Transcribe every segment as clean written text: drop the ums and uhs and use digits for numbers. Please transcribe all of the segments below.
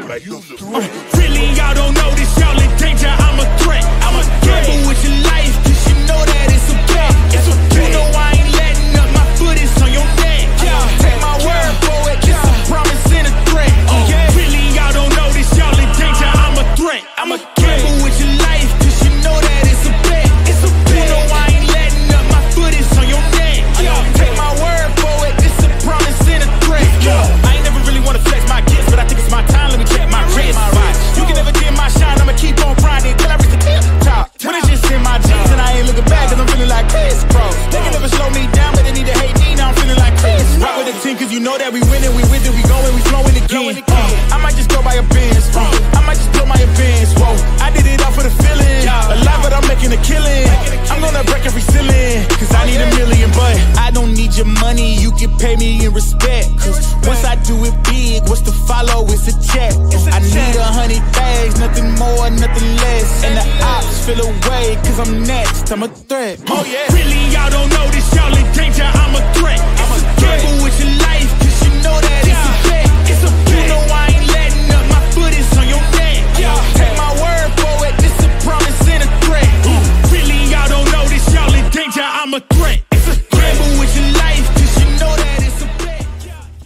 Really, y'all don't know this, y'all in danger. I'm a threat. I'm a gamble with your life, 'cause you know that it's a bet. You know I ain't letting up. My foot is on your neck. Take my word for it. It's a promise and a threat. Really, y'all don't know this, y'all in danger. I'm a threat. I'm a gamble with your life, 'cause you know that it's a bet. You know I ain't letting up. My foot is on your neck. Take my word for it. It's a promise and a threat. I ain't never really wanna flex my gifts, but I think it's my time. Let me check my wrist. You can never dim my shine. I'ma keep on grinding till I reach the top. When it's just in my jeans and I ain't looking back, 'cause I'm feeling like Chris Cross. They can never slow me down, but they need to hate me. Now I'm feeling like Chris. Rock with the team, 'cause you know that we winning, we with it, we going, we flowing again. I might just go by a Benz. I might just blow my advance. Whoa, I did it all for the feeling. Alive, but I'm making a killing. I'm gonna break every ceiling, 'cause I need $1 million, but I don't need your money. You can pay me in respect, 'cause once I do it big, what's to follow? It's a check. I need 100 bags, nothing more, nothing less. And the ops feel away, 'cause I'm next. I'm a threat. Oh yeah. Really, y'all don't know this, y'all in danger. I'm a threat. I'm a gamble with your life, 'cause you know that it's a bet. You know I ain't letting up. My foot is on your neck. Take my word for it. It's a promise and a threat. Really, y'all don't know this, y'all in danger. I'm a threat. It's a gamble with your life, 'cause you know that it's a bet.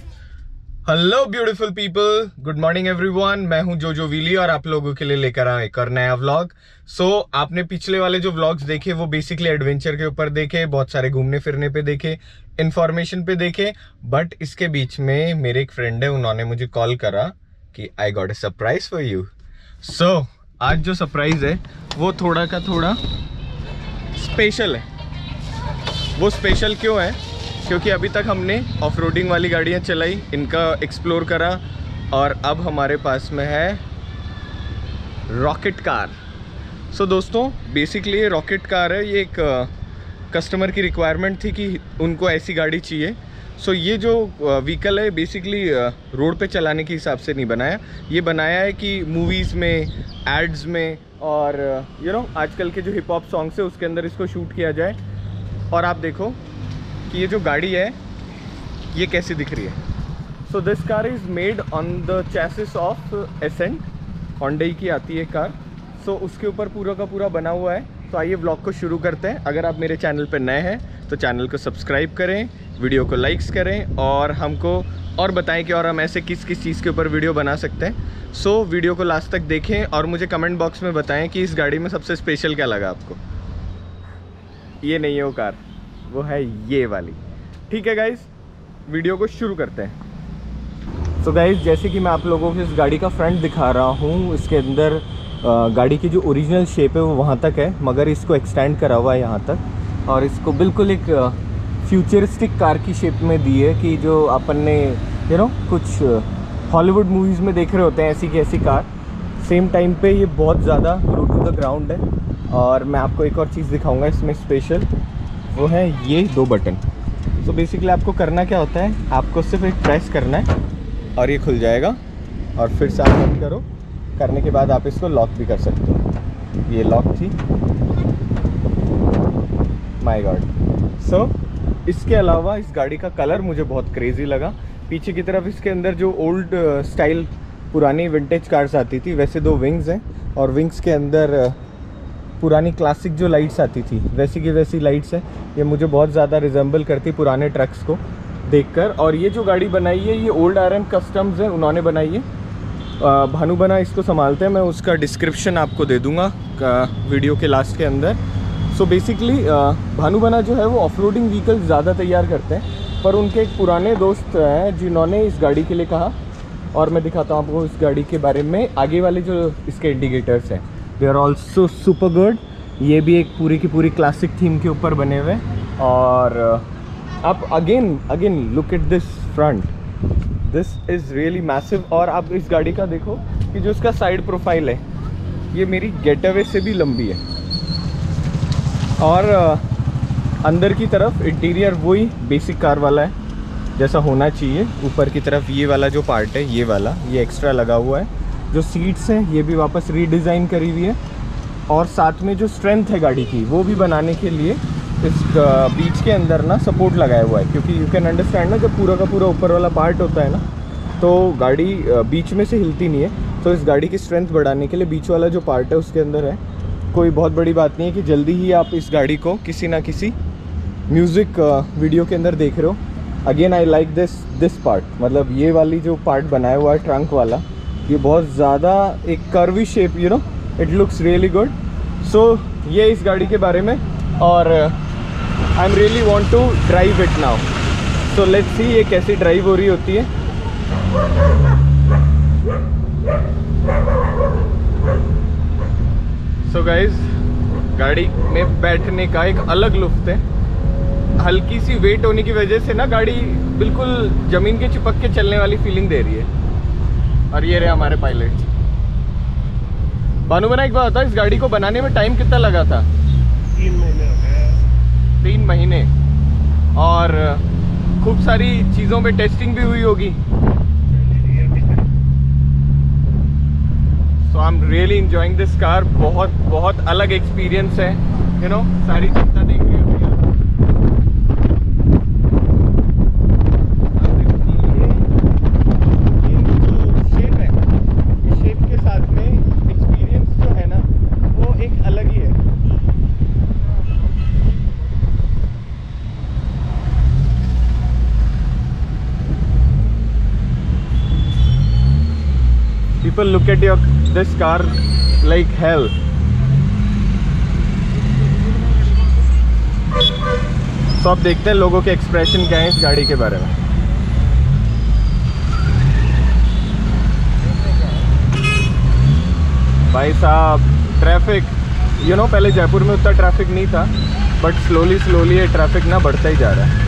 Hello beautiful people, good morning everyone. मैं हूं जोजो वीली और आप लोगों के लिए लेकर आया एक और नया व्लॉग। आपने पिछले वाले जो व्लॉग्स देखे वो बेसिकली एडवेंचर के ऊपर देखे, बहुत सारे घूमने फिरने पे देखे, इंफॉर्मेशन पे देखे। बट इसके बीच में मेरे एक फ्रेंड है, उन्होंने मुझे कॉल करा कि I got a surprise for you. आज जो सरप्राइज है वो थोड़ा का थोड़ा स्पेशल है। वो स्पेशल क्यों है? क्योंकि अभी तक हमने ऑफ रोडिंग वाली गाड़ियाँ चलाई, इनका एक्सप्लोर करा, और अब हमारे पास में है रॉकेट कार। दोस्तों बेसिकली ये रॉकेट कार है। ये एक कस्टमर की रिक्वायरमेंट थी कि उनको ऐसी गाड़ी चाहिए। ये जो व्हीकल है बेसिकली रोड पे चलाने के हिसाब से नहीं बनाया, ये बनाया है कि मूवीज़ में, एड्स में, और आजकल के जो हिप हॉप सॉन्ग्स है उसके अंदर इसको शूट किया जाए। और आप देखो कि ये जो गाड़ी है ये कैसी दिख रही है। This car is made on the chassis of accent, Honda की आती है कार। उसके ऊपर पूरा का पूरा बना हुआ है। आइए व्लॉग को शुरू करते हैं। अगर आप मेरे चैनल पर नए हैं तो चैनल को सब्सक्राइब करें, वीडियो को लाइक्स करें, और हमको और बताएं कि और हम ऐसे किस किस चीज़ के ऊपर वीडियो बना सकते हैं। वीडियो को लास्ट तक देखें और मुझे कमेंट बॉक्स में बताएं कि इस गाड़ी में सबसे स्पेशल क्या लगा आपको। ये नहीं है वो कार, वो है ये वाली। ठीक है गाइज, वीडियो को शुरू करते हैं। गाइज जैसे कि मैं आप लोगों को इस गाड़ी का फ्रंट दिखा रहा हूँ, इसके अंदर गाड़ी की जो ओरिजिनल शेप है वो वहाँ तक है, मगर इसको एक्सटेंड करा हुआ है यहाँ तक, और इसको बिल्कुल एक फ्यूचरिस्टिक कार की शेप में दी है कि जो अपन ने कुछ हॉलीवुड मूवीज़ में देख रहे होते हैं ऐसी की ऐसी कार। सेम टाइम पे ये बहुत ज़्यादा लो टू द ग्राउंड है। और मैं आपको एक और चीज़ दिखाऊंगा इसमें स्पेशल, वो है ये 2 बटन। बेसिकली आपको करना क्या होता है, आपको सिर्फ एक प्रेस करना है और ये खुल जाएगा, और फिर से आप बंद करो। करने के बाद आप इसको लॉक भी कर सकते हो। ये लॉक थी, माय गॉड। इसके अलावा इस गाड़ी का कलर मुझे बहुत क्रेजी लगा। पीछे की तरफ इसके अंदर जो ओल्ड स्टाइल पुरानी विंटेज कार्स आती थी वैसे 2 विंग्स हैं, और विंग्स के अंदर पुरानी क्लासिक जो लाइट्स आती थी वैसी की वैसी लाइट्स हैं। ये मुझे बहुत ज़्यादा रिजेंबल करती पुराने ट्रक्स को देखकर। और ये जो गाड़ी बनाई है ये ओल्ड RM कस्टम्स है, उन्होंने बनाई है। भानु बना इसको संभालते हैं, मैं उसका डिस्क्रिप्शन आपको दे दूंगा वीडियो के लास्ट के अंदर। बेसिकली भानु बना जो है वो ऑफ रोडिंग व्हीकल ज़्यादा तैयार करते हैं, पर उनके एक पुराने दोस्त हैं जिन्होंने इस गाड़ी के लिए कहा, और मैं दिखाता हूँ आपको इस गाड़ी के बारे में। आगे वाले जो इसके इंडिकेटर्स हैं they are also super good. ये भी एक पूरी की पूरी क्लासिक थीम के ऊपर बने हुए। और आप again look at this front, this is really massive. और आप इस गाड़ी का देखो कि जो इसका साइड प्रोफाइल है ये मेरी गेटअवे से भी लंबी है। और अंदर की तरफ इंटीरियर वही बेसिक कार वाला है जैसा होना चाहिए। ऊपर की तरफ ये वाला जो पार्ट है ये एक्स्ट्रा लगा हुआ है। जो सीट्स हैं ये भी वापस रीडिज़ाइन करी हुई है, और साथ में जो स्ट्रेंथ है गाड़ी की वो भी बनाने के लिए इस बीच के अंदर ना सपोर्ट लगाया हुआ है। क्योंकि यू कैन अंडरस्टैंड ना, जब पूरा का पूरा ऊपर वाला पार्ट होता है ना तो गाड़ी बीच में से हिलती नहीं है। तो इस गाड़ी की स्ट्रेंथ बढ़ाने के लिए बीच वाला जो पार्ट है उसके अंदर है। कोई बहुत बड़ी बात नहीं है कि जल्दी ही आप इस गाड़ी को किसी ना किसी म्यूज़िक वीडियो के अंदर देख रहे हो। Again I like this part, मतलब ये वाली जो पार्ट बनाया हुआ है ट्रंक वाला, ये बहुत ज़्यादा एक curvy shape, you know, it looks really good. So ये इस गाड़ी के बारे में, और I am really want to drive it now. So let's see ये कैसी ड्राइव हो रही होती है। सो गाइज, गाड़ी में बैठने का एक अलग लुत्फ है। हल्की सी वेट होने की वजह से ना गाड़ी बिल्कुल ज़मीन के चिपक के चलने वाली फीलिंग दे रही है। और ये रहे हमारे पायलट। भानु बना, एक बात बता, इस गाड़ी को बनाने में टाइम कितना लगा था? 3 महीने हो गए। 3 महीने। और खूब सारी चीज़ों पे टेस्टिंग भी हुई होगी। So I am really enjoying this car. बहुत बहुत अलग एक्सपीरियंस है, यू नो, सारी चिंता देख रही होगी। People look at this car like hell. तो अब देखते हैं लोगों के एक्सप्रेशन क्या है इस गाड़ी के बारे में। भाई साहब, ट्रैफिक, यू नो, पहले जयपुर में उतना ट्रैफिक नहीं था, बट स्लोली ये ट्रैफिक ना बढ़ता ही जा रहा है।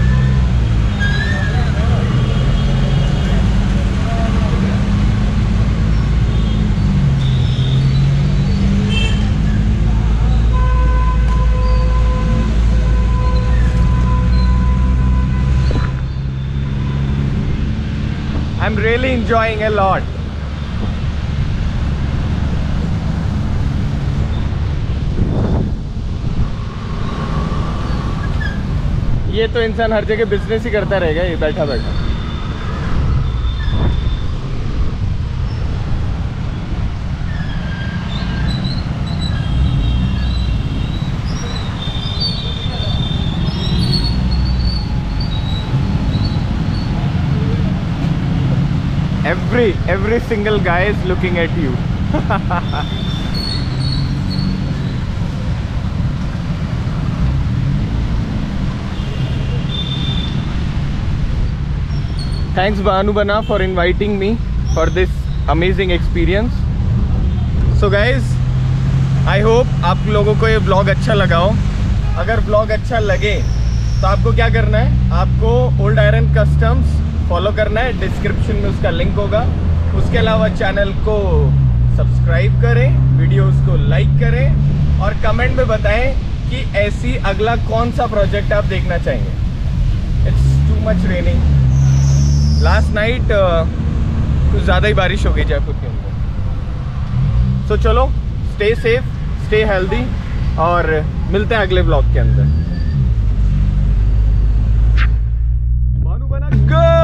I'm really enjoying a lot. ये तो इंसान हर जगह बिजनेस ही करता रहेगा ये बैठा बैठा। Every single guy is looking at you. Thanks Banu Bana for inviting me for this amazing experience. So guys, I hope आप लोगों को ये vlog अच्छा लगा हो। अगर vlog अच्छा लगे तो आपको क्या करना है, आपको ओल्ड आयरन कस्टम्स फॉलो करना है, डिस्क्रिप्शन में उसका लिंक होगा। उसके अलावा चैनल को सब्सक्राइब करें, वीडियोस को लाइक करें और कमेंट में बताएं कि ऐसी अगला कौन सा प्रोजेक्ट आप देखना चाहेंगे। It's too much raining. Last night कुछ ज़्यादा ही बारिश हो गई जयपुर के अंदर। सो चलो, स्टे सेफ, स्टे हेल्दी और मिलते हैं अगले ब्लॉग के अंदर। भानु बना, गुड।